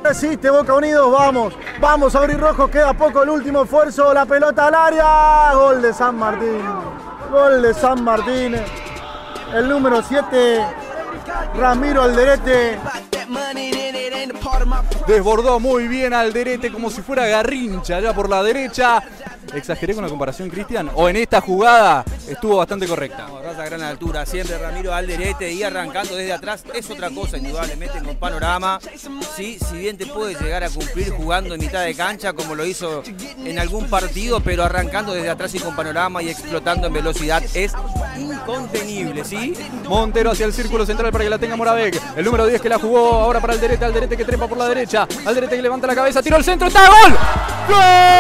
Resiste Boca Unidos, vamos, vamos a abrir rojo, queda poco el último esfuerzo, la pelota al área, gol de San Martín, gol de San Martín, el número 7, Ramiro Alderete. Desbordó muy bien Alderete como si fuera Garrincha allá por la derecha. ¿Exageré con la comparación, Cristian? ¿O en esta jugada estuvo bastante correcta? No, raza a gran altura, siempre Ramiro Alderete y arrancando desde atrás es otra cosa, indudablemente con panorama. Sí, si bien te puede llegar a cumplir jugando en mitad de cancha como lo hizo en algún partido, pero arrancando desde atrás y con panorama y explotando en velocidad es incontenible, ¿sí? Montero hacia el círculo central para que la tenga Moravec. El número 10 que la jugó ahora para Alderete. Alderete que trepa por la derecha. Alderete que levanta la cabeza, tiro al centro, ¡está! ¡Gol! ¡Gol!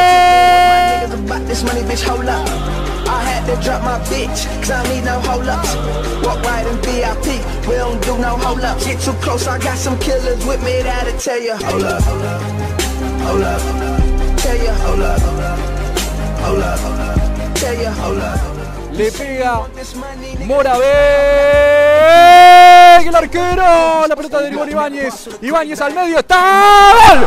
Le pega Moravec, el arquero, la pelota derivó en Ibáñez, Ibáñez al medio, está, ¡gol!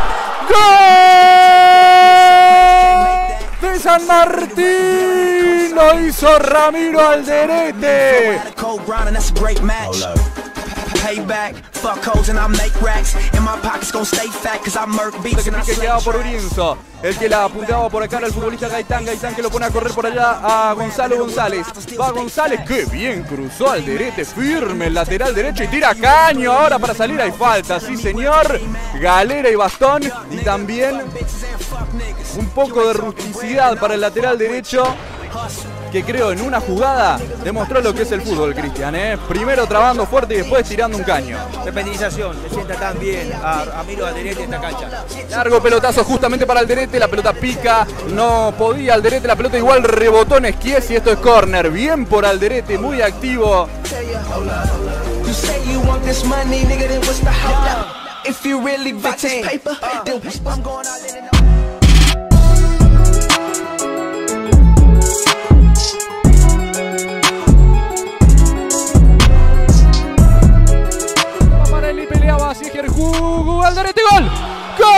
¡Gol! De San Martín, lo hizo Ramiro Alderete. Que quedaba por Urienzo, el que la apuntaba por acá era el futbolista Gaitán, Gaitán que lo pone a correr por allá a Gonzalo González. Va González, que bien cruzó Alderete, firme el lateral derecho y tira caño ahora para salir, hay falta, sí señor. Galera y bastón y también un poco de rusticidad para el lateral derecho, que creo en una jugada demostró lo que es el fútbol, Cristian, Primero trabando fuerte y después tirando un caño. Repentinización, le sienta tan bien a Ramiro Alderete en esta cancha. Largo pelotazo justamente para Alderete, la pelota pica, no podía Alderete, la pelota igual rebotó en Esquies y esto es córner. Bien por Alderete, muy activo. Alderete, gol. ¡Gol!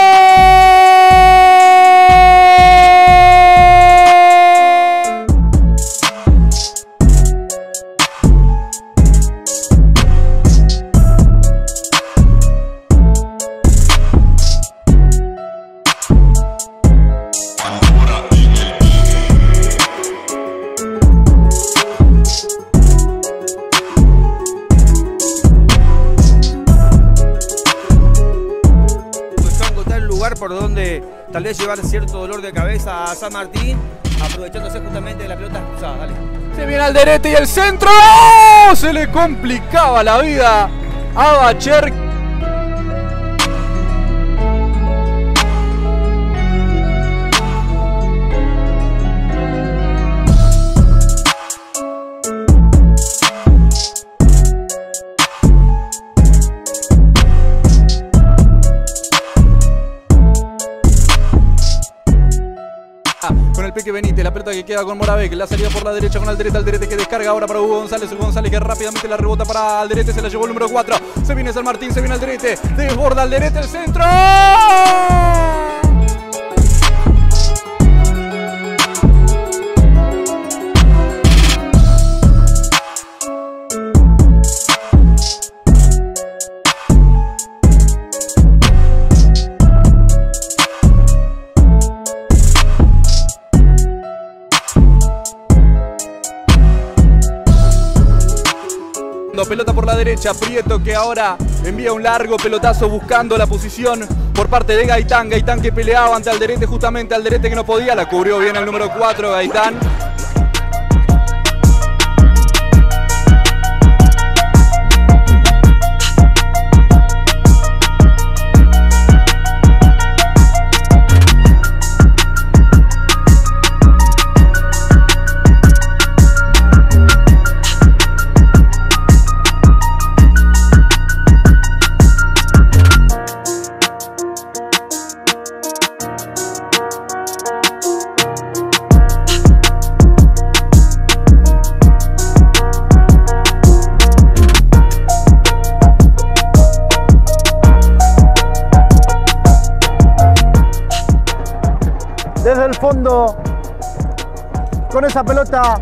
Por donde tal vez llevar cierto dolor de cabeza a San Martín, aprovechándose justamente de la pelota cruzada. Dale. Se viene Alderete y el centro. ¡Oh! Se le complicaba la vida a Bacher. Con el Peque Benítez, la pelota que queda con Moravec, la salida por la derecha con Alderete, Alderete que descarga ahora para Hugo González, Hugo González que rápidamente la rebota para Alderete, se la llevó el número 4, se viene San Martín, se viene Alderete, desborda Alderete, el centro. Pelota por la derecha, Prieto que ahora envía un largo pelotazo buscando la posición por parte de Gaitán, Gaitán que peleaba ante Alderete, justamente Alderete que no podía, la cubrió bien el número 4, Gaitán. fondo. Con esa pelota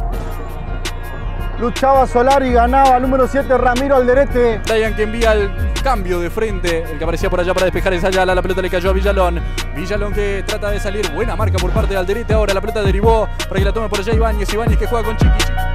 luchaba Solari, ganaba número 7 Ramiro Alderete. Dayan que envía el cambio de frente, el que aparecía por allá para despejar esa Ayala, la pelota le cayó a Villalón. Villalón que trata de salir, buena marca por parte de Alderete, ahora la pelota derivó para que la tome por allá Ibáñez que juega con Chiqui.